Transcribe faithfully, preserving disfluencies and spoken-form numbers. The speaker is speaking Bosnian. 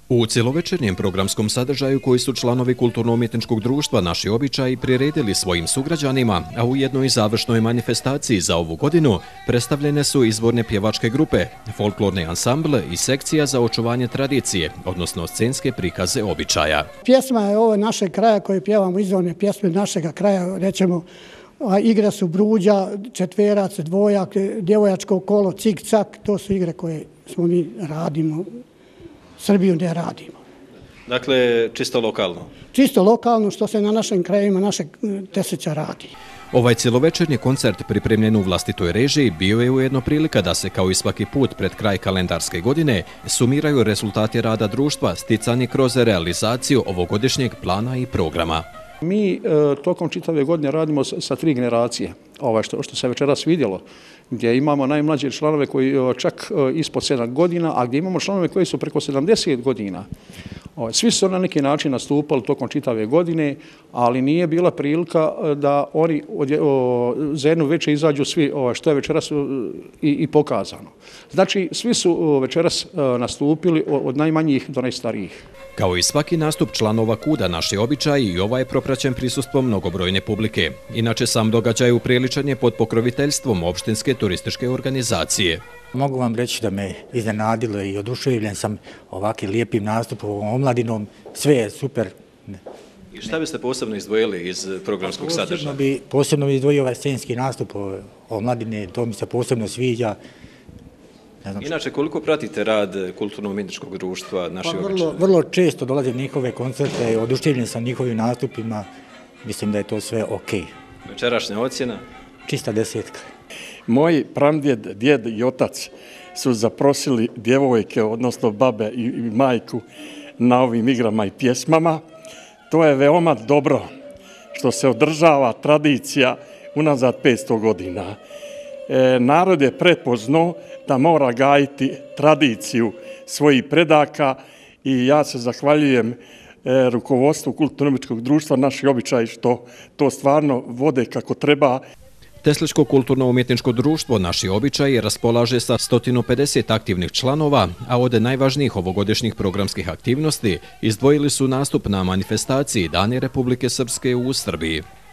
U cjelovečernjem programskom sadržaju koji su članovi Kulturno-umjetničkog društva Naši običaji priredili svojim sugrađanima, a u jednoj završnoj manifestaciji za ovu godinu predstavljene su izvorne pjevačke grupe, folklorni ansambl i sekcija za očuvanje tradicije, odnosno scenske prikaze običaja. Pjesma je ovo našeg kraja koje pjevamo, izvorne pjesme našega kraja, rećemo, igre su bruđa, četverac, dvojak, djevojačko kolo, cik-cak, to su igre koje smo mi radimo. Srbiju ne radimo. Dakle, čisto lokalno? Čisto lokalno, što se na našim krajevima našeg Teslića radi. Ovaj cjelovečernji koncert pripremljen u vlastitoj režiji bio je ujedno prilika da se, kao i svaki put pred kraj kalendarske godine, sumiraju rezultati rada društva sticani kroz realizaciju ovogodišnjeg plana i programa. Mi e, tokom čitave godine radimo sa, sa tri generacije, ovaj što, što se večeras vidjelo, gdje imamo najmlađe članove koji čak e, ispod sedam godina, a gdje imamo članove koji su preko sedamdeset godina. O, svi su na neki način nastupali tokom čitave godine, ali nije bila prilika da oni o, za jednu večer izađu svi, o, što je večeras i, i pokazano. Znači, svi su večeras nastupili od najmanjih do najstarijih. Kao i svaki nastup članova KUD-a Naši običaji, i ovaj je propraćen prisustvom mnogobrojne publike. Inače, sam događaj upriličen je pod pokroviteljstvom opštinske turističke organizacije. Mogu vam reći da me iznenadilo i oduševljen sam ovakvim lijepim nastupom omladinom. Sve je super. I šta biste posebno izdvojili iz programskog sadržaja? Bi, posebno bi izdvojio ovaj scenski nastup omladine, to mi se posebno sviđa. Inače, koliko pratite rad Kulturno-umjetničkog društva Naši pa, običaji? Vrlo, vrlo često dolazim njihove koncerte, oduševljen sam njihovim nastupima, mislim da je to sve ok. Večerašnja ocjena? Čista desetka. Moji pramdjed, djed i otac su zaprosili djevojke, odnosno babe i, i majku na ovim igrama i pjesmama. To je veoma dobro što se održava tradicija unazad petsto godina. E, narod je prepoznao da mora gajiti tradiciju svojih predaka i ja se zahvaljujem e, rukovodstvu Kulturno-umjetničkog društva Naši običaji što to stvarno vode kako treba. Tesličko kulturno-umjetničko društvo Naši običaji raspolaže sa sto pedeset aktivnih članova, a od najvažnijih ovogodišnjih programskih aktivnosti izdvojili su nastup na manifestaciji Dani Republike Srpske u Srbiji.